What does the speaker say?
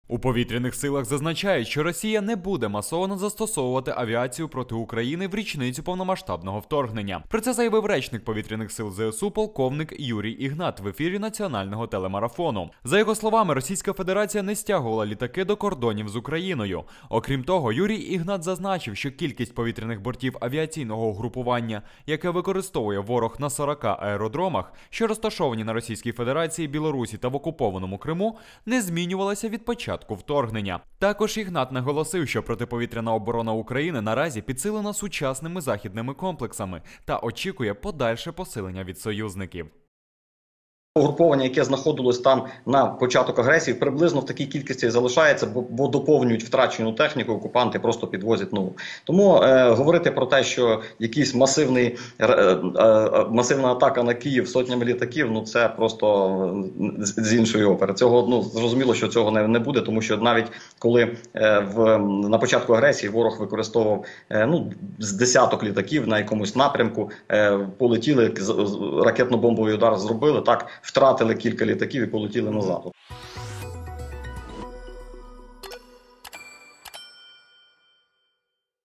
У повітряних силах зазначають, що Росія не буде масово застосовувати авіацію проти України в річницю повномасштабного вторгнення. Про це заявив речник повітряних сил ЗСУ полковник Юрій Ігнат в ефірі національного телемарафону. За його словами, Російська Федерація не стягувала літаки до кордонів з Україною. Окрім того, Юрій Ігнат зазначив, що кількість повітряних бортів авіаційного угрупування, яке використовує ворог на 40 аеродромах, що розташовані на Російській Федерації, Білорусі та в окупованому Криму, не змінювалася від початку вторгнення. Також Ігнат наголосив, що протиповітряна оборона України наразі підсилена сучасними західними комплексами та очікує подальше посилення від союзників. Угруповання, яке знаходилось там на початок агресії, приблизно в такій кількості залишається, бо доповнюють втрачену техніку, окупанти просто підвозять нову. Тому говорити про те, що якийсь масивна атака на Київ сотнями літаків, ну це просто з іншої опери. Цього, зрозуміло, що цього не буде, тому що навіть коли на початку агресії ворог використовував з десяток літаків на якомусь напрямку, полетіли, ракетно-бомбовий удар зробили, так, втратили кілька літаків і полетіли назад.